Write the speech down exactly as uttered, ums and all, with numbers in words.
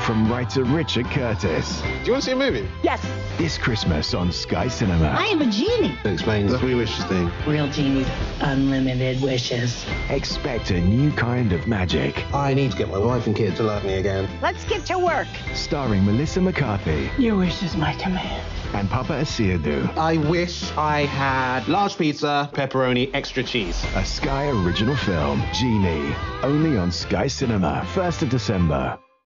from writer Richard Curtis. Do you want to see a movie? Yes. This Christmas on Sky Cinema. I am a genie. That explains the three wishes thing. Real genies, unlimited wishes. Expect a new kind of magic. I need to get my wife and kids to love me again. Let's get to work. Starring Melissa McCarthy Your wish is my command. and Papa Asiadu. I wish I had large pizza, pepperoni, extra cheese. A Sky original film, Genie. Only on Sky Cinema, first of December.